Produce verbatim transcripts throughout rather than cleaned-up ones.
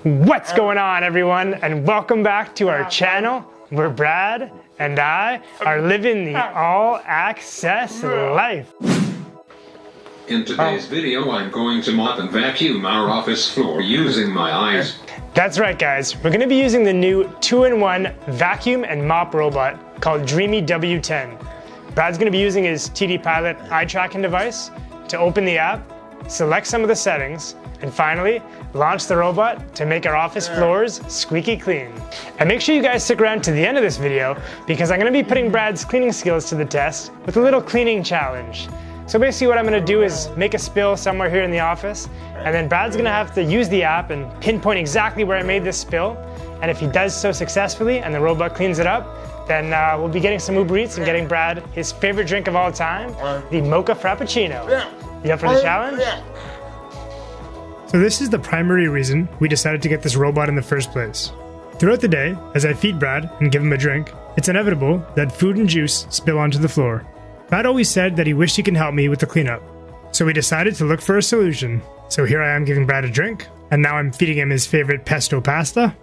What's going on, everyone, and welcome back to our channel where Brad and I are living the all-access life. In today's video, I'm going to mop and vacuum our office floor using my eyes. That's right, guys. We're going to be using the new two in one vacuum and mop robot called Dreamy W ten. Brad's going to be using his T D Pilot eye tracking device to open the app, select some of the settings, and finally, launch the robot to make our office floors squeaky clean. And make sure you guys stick around to the end of this video because I'm going to be putting Brad's cleaning skills to the test with a little cleaning challenge. So basically what I'm going to do is make a spill somewhere here in the office, and then Brad's going to have to use the app and pinpoint exactly where I made this spill. And if he does so successfully and the robot cleans it up, then uh, we'll be getting some Uber Eats and getting Brad his favorite drink of all time, the Mocha Frappuccino. You up for the challenge? So this is the primary reason we decided to get this robot in the first place. Throughout the day, as I feed Brad and give him a drink, it's inevitable that food and juice spill onto the floor. Brad always said that he wished he could help me with the cleanup. So we decided to look for a solution. So here I am giving Brad a drink, and now I'm feeding him his favorite pesto pasta.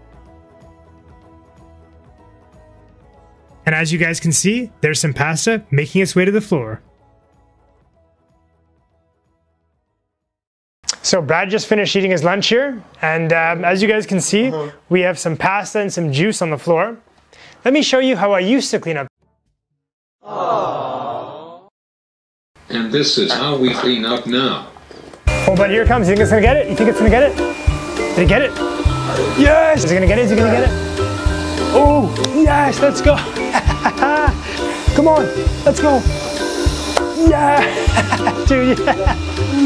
And as you guys can see, there's some pasta making its way to the floor. So Brad just finished eating his lunch here, and um, as you guys can see, we have some pasta and some juice on the floor. Let me show you how I used to clean up. Aww. And this is how we clean up now. Oh, but here it comes. You think it's gonna get it? You think it's gonna get it? Did it get it? Yes! Is it gonna get it? Is it gonna get it? Oh, yes, let's go. Come on, let's go. Yeah, dude, yeah.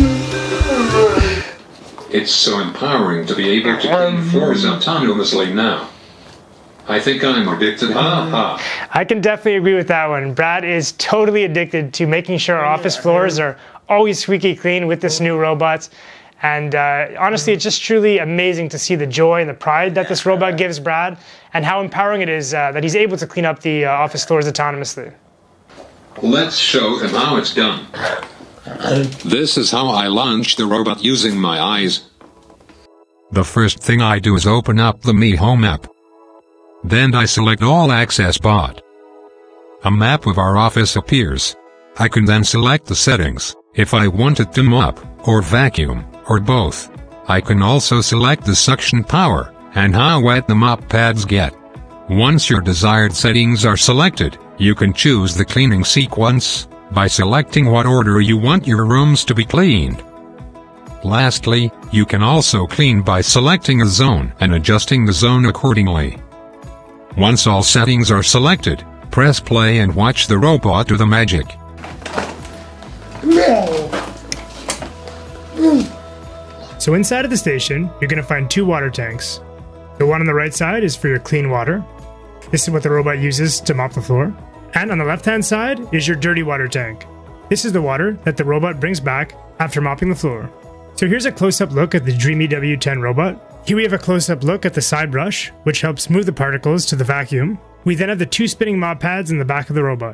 It's so empowering to be able to clean floors autonomously now. I think I'm addicted, ha ha. I can definitely agree with that one. Brad is totally addicted to making sure our office floors are always squeaky clean with this new robot. And uh, honestly, it's just truly amazing to see the joy and the pride that this robot gives Brad, and how empowering it is uh, that he's able to clean up the uh, office floors autonomously. Let's show him how it's done. This is how I launch the robot using my eyes. The first thing I do is open up the Mi Home app. Then I select All Access Bot. A map of our office appears. I can then select the settings, if I wanted to mop, or vacuum, or both. I can also select the suction power, and how wet the mop pads get. Once your desired settings are selected, you can choose the cleaning sequence, by selecting what order you want your rooms to be cleaned. Lastly, you can also clean by selecting a zone and adjusting the zone accordingly. Once all settings are selected, press play and watch the robot do the magic. So inside of the station, you're going to find two water tanks. The one on the right side is for your clean water. This is what the robot uses to mop the floor. And on the left-hand side is your dirty water tank. This is the water that the robot brings back after mopping the floor. So here's a close-up look at the Dreamy W ten robot. Here we have a close-up look at the side brush, which helps move the particles to the vacuum. We then have the two spinning mop pads in the back of the robot.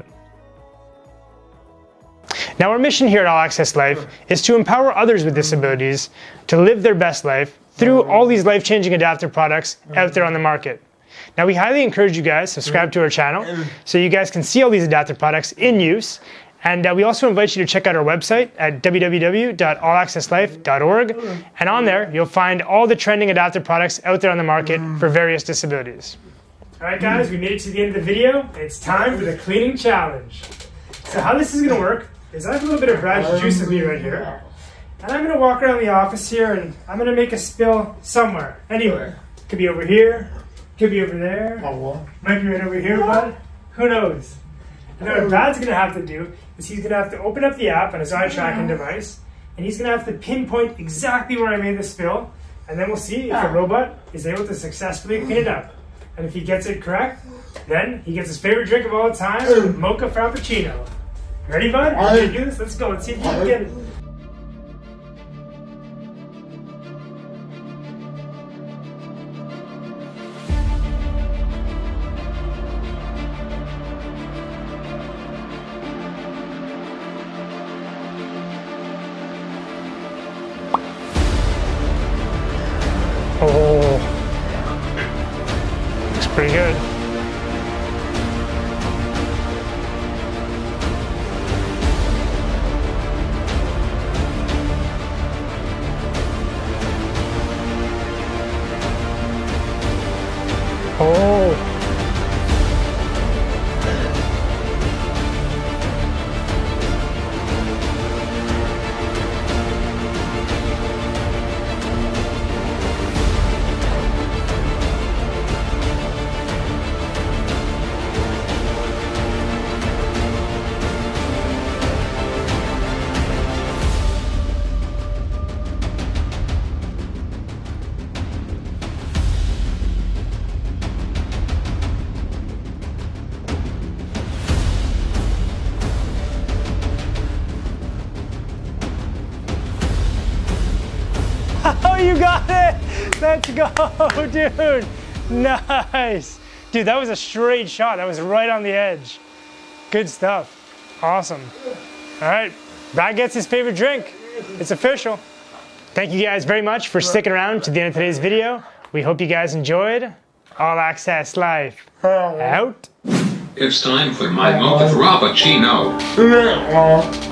Now our mission here at All Access Life is to empower others with disabilities to live their best life through all these life-changing adaptive products out there on the market. Now we highly encourage you guys to subscribe to our channel so you guys can see all these adaptive products in use. And uh, we also invite you to check out our website at w w w dot all access life dot org. And on there, you'll find all the trending adaptive products out there on the market for various disabilities. All right, guys, we made it to the end of the video. It's time for the cleaning challenge. So how this is going to work is I have a little bit of Brad's juice with me right here. And I'm going to walk around the office here, and I'm going to make a spill somewhere, anywhere. Could be over here. Could be over there. Might be right over here, bud. Who knows? And then what Brad's going to have to do is he's going to have to open up the app on his eye tracking device, and he's going to have to pinpoint exactly where I made the spill, and then we'll see if the robot is able to successfully clean it up. And if he gets it correct, then he gets his favorite drink of all time, Mocha Frappuccino. Ready, bud? Ready to do this? Let's go and see if you can get it. Oh, looks pretty good. Oh. Oh, you got it! Let's go, dude! Nice! Dude, that was a straight shot. That was right on the edge. Good stuff. Awesome. All right, Brad gets his favorite drink. It's official. Thank you guys very much for sticking around to the end of today's video. We hope you guys enjoyed. All Access Life out. It's time for my moment frappuccino.